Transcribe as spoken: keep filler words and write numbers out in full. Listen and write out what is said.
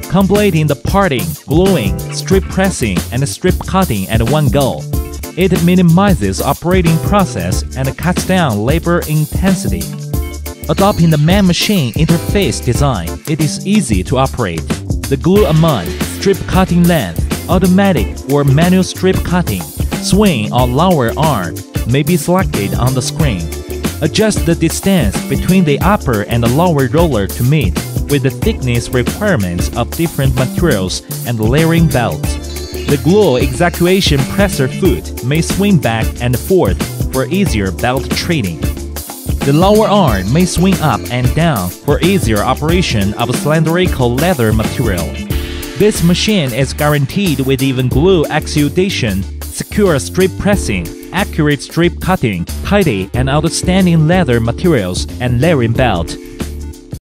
completing the parting, gluing, strip pressing, and strip cutting at one go. It minimizes operating process and cuts down labor intensity. Adopting the man-machine interface design, it is easy to operate. The glue amount, strip cutting length, automatic or manual strip cutting, swing or lower arm may be selected on the screen. Adjust the distance between the upper and the lower roller to meet with the thickness requirements of different materials and layering belts. The glue execution presser foot may swing back and forth for easier belt treating. The lower arm may swing up and down for easier operation of cylindrical leather material. This machine is guaranteed with even glue exudation, secure strip pressing, accurate strip cutting, tidy and outstanding leather materials, and layering belt.